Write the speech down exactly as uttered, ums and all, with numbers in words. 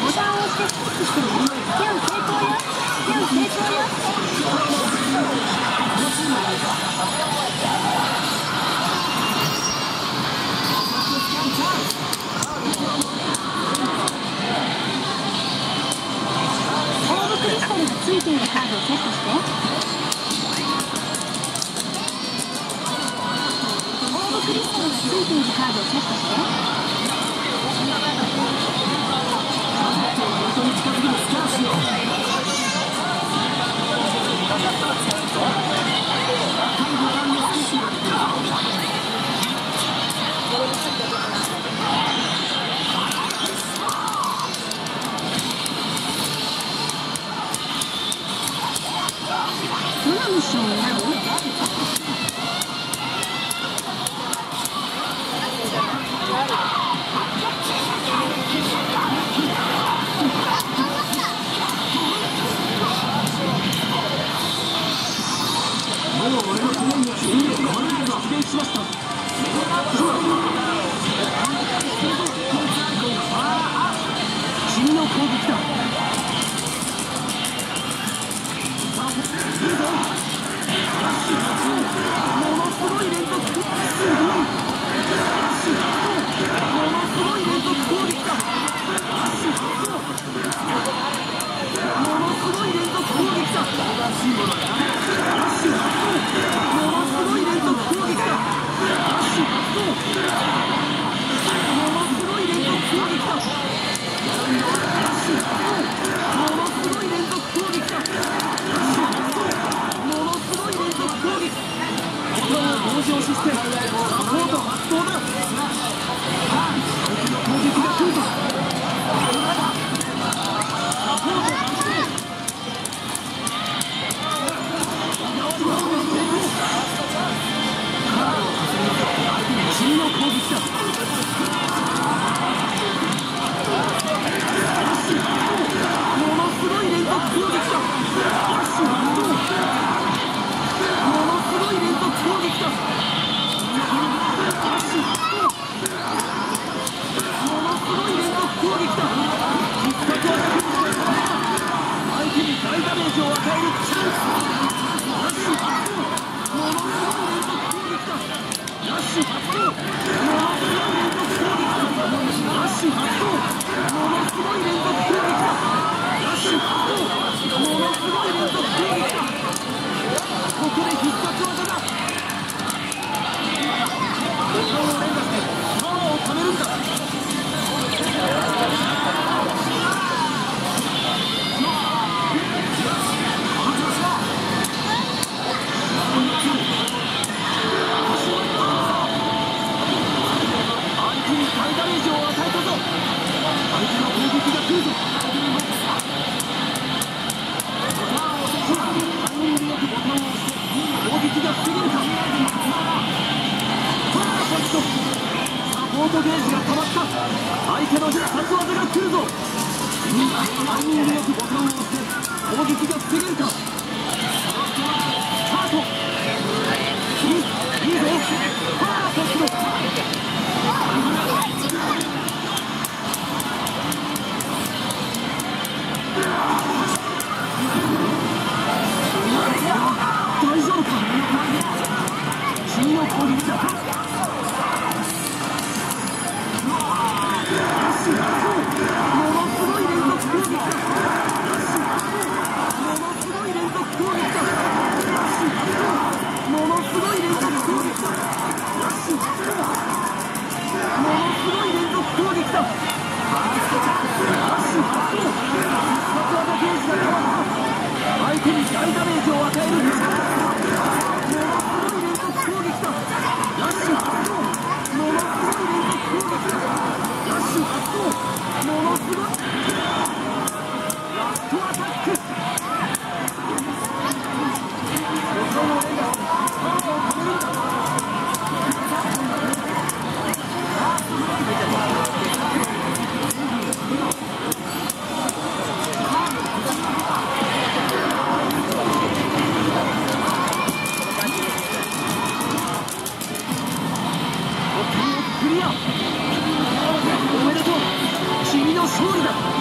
ボタンを押してスキップしてね。スキャン成功よ。スキャン成功よ。オーブクリスタルがついているカードをセットして。オーブクリスタルがついているカードをセットして。どのミッションを選ぶ？君の攻撃だ。ものすごい連続。すごい。ものすごい連続攻撃だ。ものすごい連続攻撃だ。ものすごい連続攻撃だ。ものすごい連続攻撃だ。ものすごい連続攻撃だ。ものすごい連続攻撃。ボタンを同時押ししてサポート発動だ。さあ敵の攻撃が来るぞ。サポート発動。カードを重ねて相手に次の攻撃だ。ものすごい連続攻撃だ。ものすごい連続攻撃だ。ものすごい連続攻撃だ。必殺技相手に大ダメージを与えるチャンス。ものすごい連続攻撃だ。ラッシュ発動。ものすごい連続攻撃だ。ラッシュ発動。ものすごい連続攻撃だ。ラッシュ発動。ものすごい連続攻撃だ。ここで必殺技だ。ボタンを連打してパワーを貯めるんだ。相手に大ダメージを与えたぞ。相手の攻撃が来るぞ。タイミングよくボタンを押して攻撃が防げるか。パーフェクト。サポートゲージが溜まった。相手の必殺技が来るぞ。タイミングよくボタンを押して攻撃が防げるか。スタート。いい、いいぞ。パーフェクト。大丈夫か。君の攻撃だ。ものすごい連続攻撃だ。ものすごい連続攻撃だ。ものすごい連続攻撃だ。ものすごい連続攻撃だ。相手に大ダメージを与える。ものすごい連続攻撃だ。ラッシュ発動。ものすごい連続攻撃だ。ラッシュ発動。ものすごいラストアタック。ボタンを連打してパワーを止めるんだ。クリア。おめでとう。君の勝利だ。